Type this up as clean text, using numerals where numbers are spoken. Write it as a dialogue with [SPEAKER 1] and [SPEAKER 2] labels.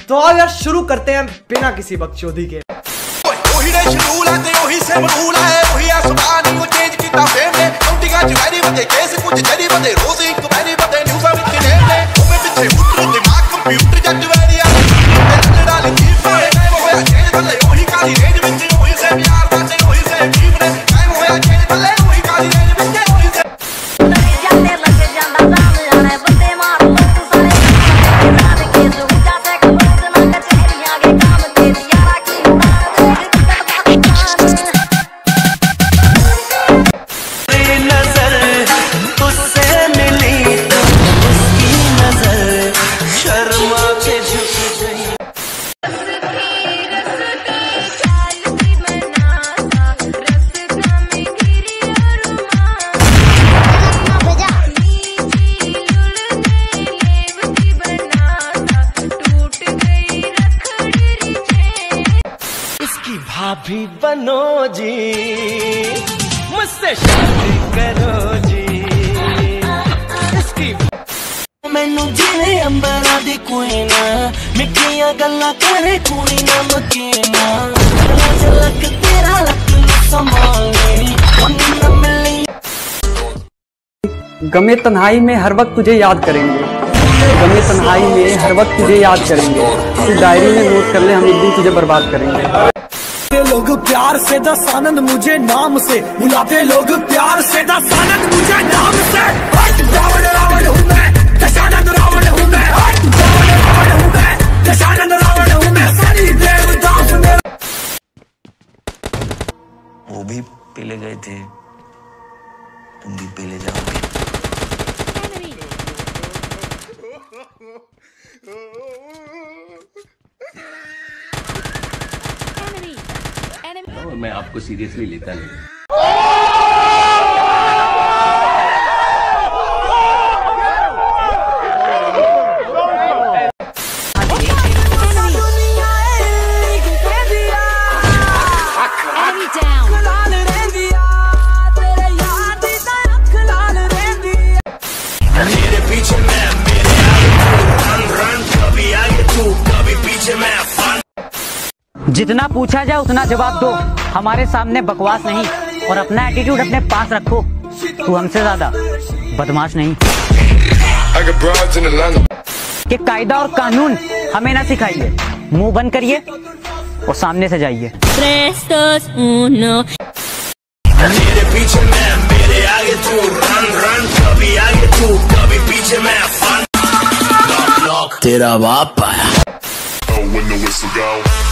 [SPEAKER 1] तो आओ यार शुरू करते हैं बिना किसी बकचोदी के।
[SPEAKER 2] भाभी बनो जी, मुझसे शादी करो जी। इसकी मैनू जिले अंबरा दी कोई ना, मिठियां गल्लां करे कोई ना मकीना। लक तेरा लक संभाले न मिली।
[SPEAKER 3] गमे तन्हाई में हर वक्त तुझे याद करेंगे, गमे तन्हाई में हर वक्त तुझे याद करेंगे। तू डायरी में नोट कर ले, हम एक दिन तुझे बर्बाद करेंगे।
[SPEAKER 4] लोग प्यार से दस आनंद मुझे नाम से बुलाते, लोग प्यार से दस आनंद मुझे नाम से। रावण रावण हूँ मैं, दशानंद रावण हूँ मैं। रावण रावण हूँ मैं, दशानंद रावण हूँ मैं। सनी देवदास मेरा।
[SPEAKER 5] वो भी पीले गए थे, तुम भी पीले जाओगे।
[SPEAKER 6] मैं आपको सीरियसली लेता नहीं।
[SPEAKER 2] मेरे पीछे मैं, मेरे आगे रन कभी आगे तू, कभी पीछे मैं।
[SPEAKER 7] जितना पूछा जाए उतना जवाब दो, हमारे सामने बकवास नहीं, और अपना एटीट्यूड अपने पास रखो। तू हमसे ज्यादा बदमाश नहीं। कि कायदा और कानून हमें ना सिखाइए, मुंह बंद करिए और सामने से जाइए।
[SPEAKER 2] मेरे पीछे मैं, मेरे आगे तू, रन कभी आगे तू, कभी पीछे मैं। तेरा बाप आया।